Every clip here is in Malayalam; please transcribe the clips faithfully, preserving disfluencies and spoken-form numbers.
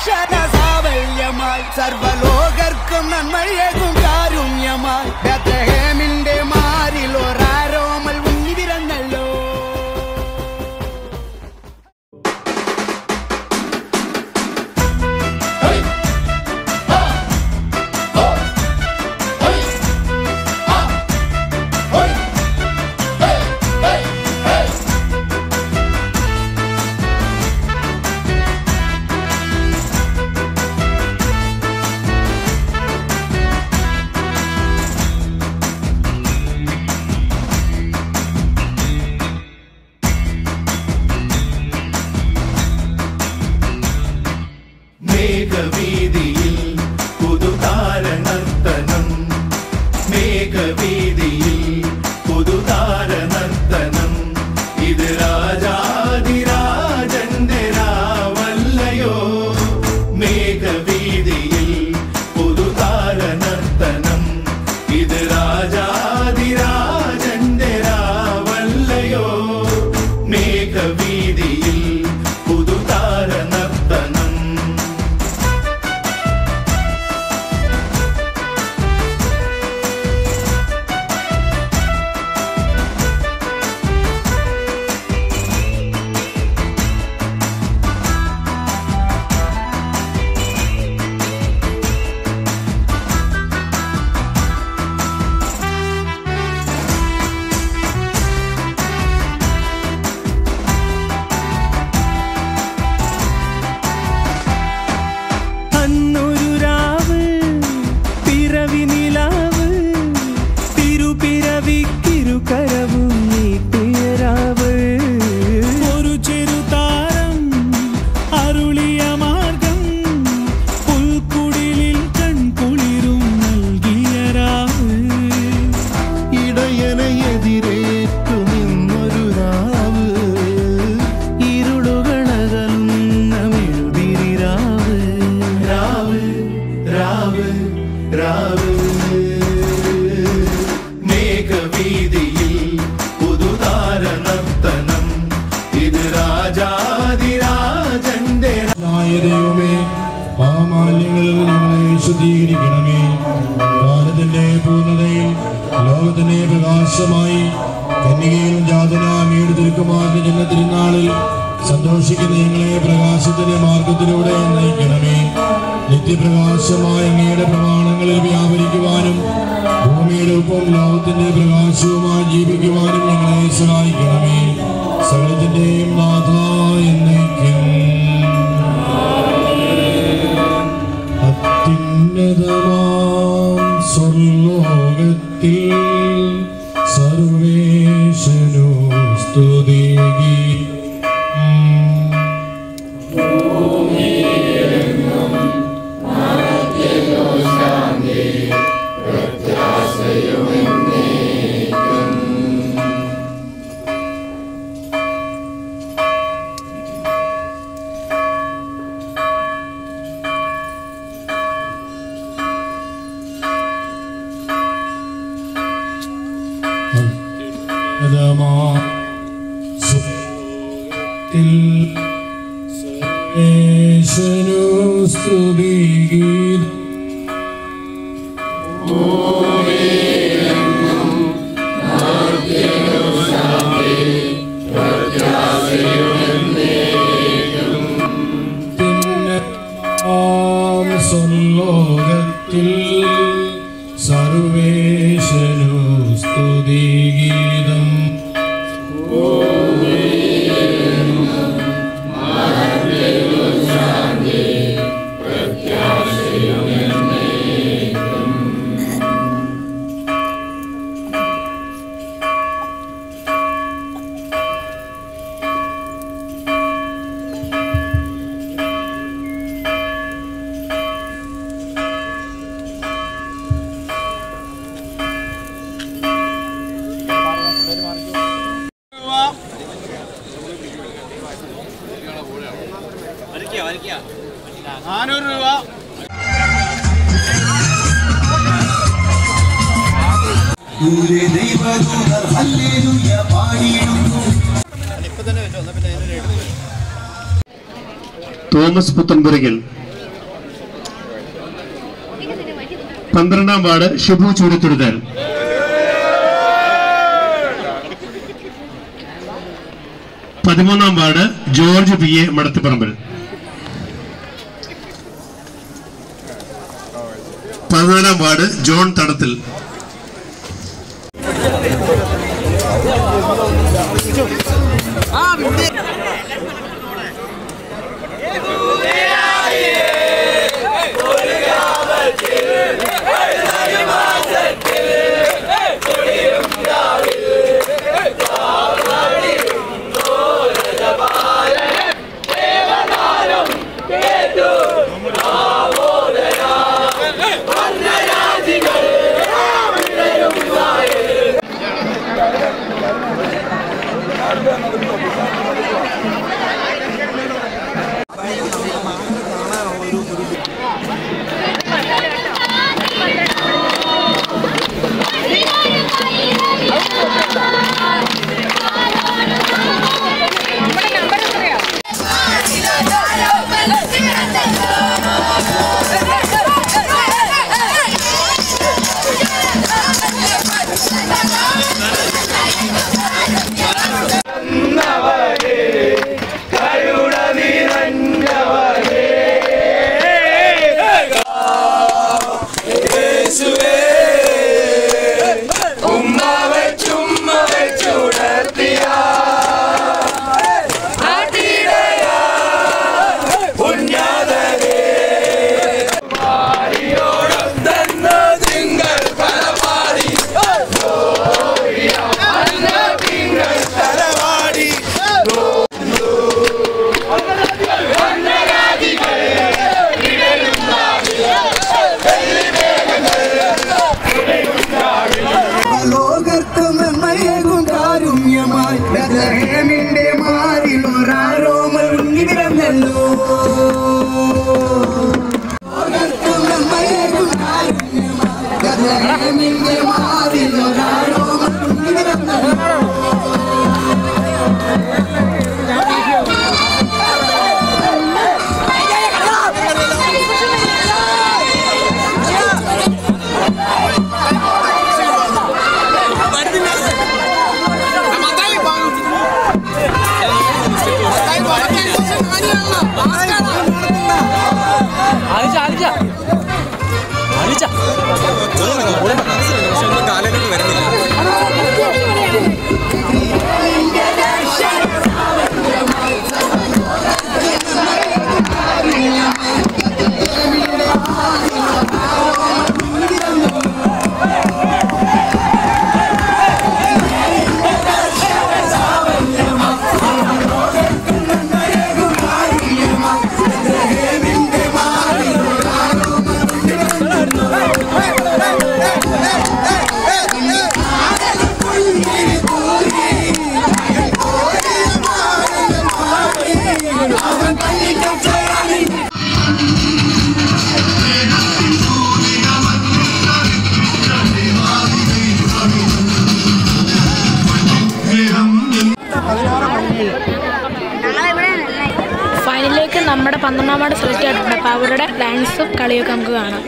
രക്ഷണ സാവല്യമായി സർവലോകർക്കും നന്മയേകും കാരുണ്യമായി ബേത്ലഹേമിന്റെ മാറിൽ ഒരാരോമൽ ഉണ്ണി വിരന്നല്ലോ. സന്തോഷിക്കുന്ന ഞങ്ങളെ പ്രകാശത്തിന്റെ മാർഗത്തിലൂടെ നയിക്കണമേ. നിത്യപ്രകാശമായ അങ്ങയുടെ പ്രമാണങ്ങളിൽ വ്യാപരിക്കുവാനും ഭൂമിയുടെ ഒപ്പം ലോകത്തിന്റെ പ്രകാശവുമായി ജീവിക്കുവാനും ഞങ്ങളെ സഹായിക്കണമേ. സകലത്തിന്റെയും നാഥ എന്നേക്കും. അത്യുന്നതമാം സ്വർലോകത്തിൽ സർവേശനു സ്തുതി. നാനൂറ് രൂപ. തോമസ് പുത്തൻപുരയ്ക്കൽ പന്ത്രണ്ടാം വാർഡ് ഷിബു ചൂരത്തുരുത്തൽ. പതിമൂന്നാം ward George P A Madathipparambil. പതിനാലാം വാർഡ് ജോൺ തടത്തിൽ. ഫൈനലിലേക്ക് നമ്മുടെ പന്ത്രണ്ടാം വാർഡ് സെലക്ട് ആയിട്ടുണ്ട്. അപ്പോൾ അവരുടെ ഡാൻസും കളിയൊക്കെ നമുക്ക് കാണാം.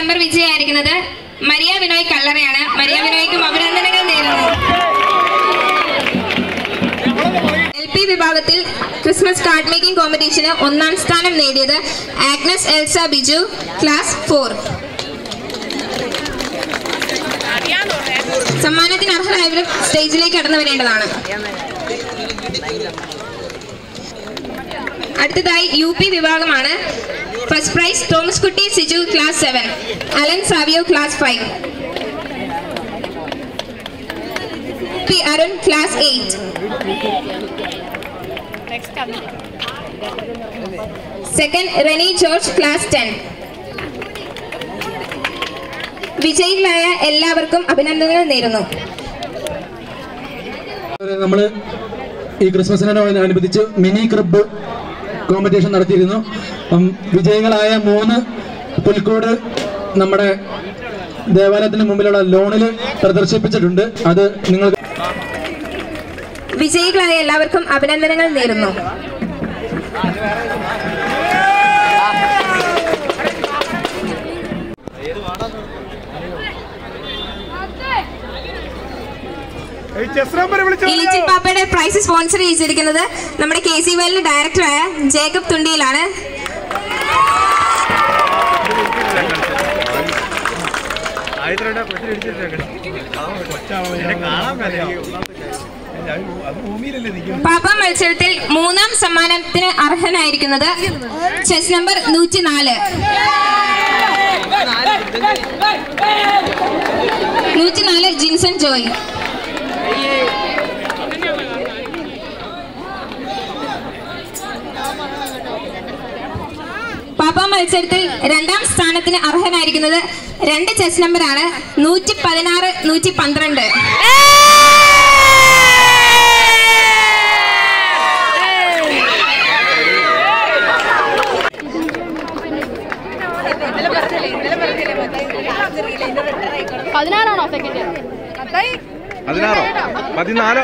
നമ്പർ വിജയായിരിക്കുന്നത് മരിയ വിനോയ് കല്ലറയാണ്. മരിയ വിനോയ്ക്കും അഭിനന്ദനങ്ങൾ നേരുന്നു. എൽ പി വിഭാഗത്തിൽ ക്രിസ്മസ് കാർഡ് മേക്കിംഗ് കോമ്പറ്റീഷന് ഒന്നാം സ്ഥാനം നേടിയത് Agnes Elsa Biju, class four. സമ്മാനത്തിന് അർഹരായവർ സ്റ്റേജിലേക്ക് കടന്നു വരേണ്ടതാണ്. അടുത്തതായി യു പി വിഭാഗമാണ്. First prize Thomas Kutty Siju, class seven. Alan Savio, class five. P Arun, class eight. Second Reni George, class ten. വിജയികളായ എല്ലാവർക്കും അഭിനന്ദനങ്ങൾ നേരുന്നു. നമ്മൾ ഈ ക്രിസ്മസിനോടനുബന്ധിച്ച് മിനി ക്രിബ് കോമ്പറ്റീഷൻ നടത്തിയിരുന്നു. വിജയികളായ മൂന്ന് പുൽക്കൂട് നമ്മുടെ ദേവാലയത്തിന് മുമ്പിലുള്ള ലോണിൽ പ്രദർശിപ്പിച്ചിട്ടുണ്ട്. അത് നിങ്ങൾ വിജയികളായ എല്ലാവർക്കും അഭിനന്ദനങ്ങൾ നേരുന്നു. ഇലിച്ചിൽ പാപ്പയുടെ പ്രൈസ് സ്പോൺസർ ചെയ്തിരിക്കുന്നത് നമ്മുടെ കെ സി വൈലിന്റെ ഡയറക്ടറായ ജേക്കബ് തുണ്ടിയിലാണ്. പാപ്പ മത്സരത്തിൽ മൂന്നാം സമ്മാനത്തിന് അർഹനായിരിക്കുന്നത് ചെസ് നമ്പർ നൂറ്റിനാല് നൂറ്റിനാല് ജിൻസൺ ജോയ്. പാപ്പ മത്സരത്തിൽ രണ്ടാം സ്ഥാനത്തിന് അർഹനായിരിക്കുന്നത് രണ്ട് ചെസ് നമ്പറാണ് നൂറ്റി പതിനാറ് നൂറ്റി പന്ത്രണ്ട്. പതിനാറാണോ സെക്കൻഡ്? പതിനാറോ പതിനാലോ?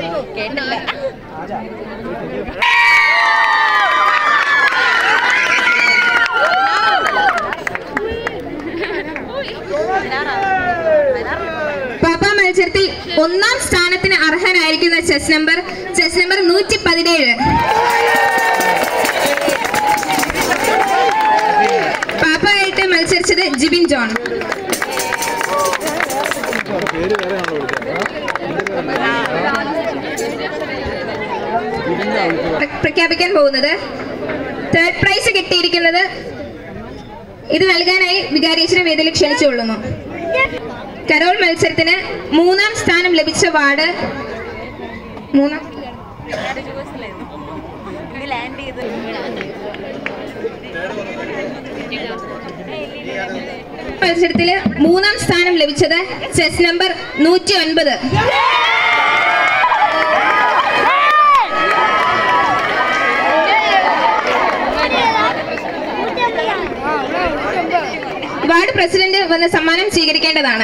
പാപ്പ മത്സരത്തിൽ ഒന്നാം സ്ഥാനത്തിന് അർഹനായിരിക്കുന്ന ചെസ് നമ്പർ ചെസ് നമ്പർ നൂറ്റി പതിനേഴ്. പാപ്പയായിട്ട് മത്സരിച്ചത് ജിബിൻ ജോൺ. പ്രഖ്യാപിക്കാൻ പോകുന്നത് തേർഡ് പ്രൈസ് കിട്ടിയിരിക്കുന്നത് ഇത് നൽകാനായി വികാരിയച്ഛനെ വേദിയിൽ ക്ഷണിച്ചുകൊള്ളുന്നു. കരോൾ മത്സരത്തിന് മൂന്നാം സ്ഥാനം ലഭിച്ച വാർഡ് മൂന്നാം മത്സരത്തില് മൂന്നാം സ്ഥാനം ലഭിച്ചത് ചെസ് നമ്പർ നൂറ്റി ഒൻപത്. വാർഡ് പ്രസിഡന്റ് വന്ന് സമ്മാനം സ്വീകരിക്കേണ്ടതാണ്.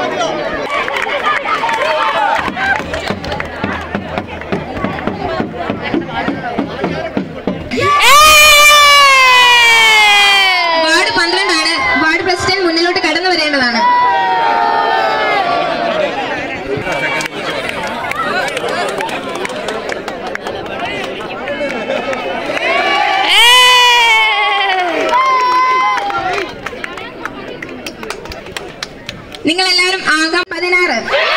വാർഡ് പന്ത്രണ്ടാണ്. വാർഡ് പ്രസിഡന്റ് മുന്നിലോട്ട് കടന്നു വരേണ്ടതാണ്. നിങ്ങൾ എല്ലാവരും ആകാം പതിനാറ്.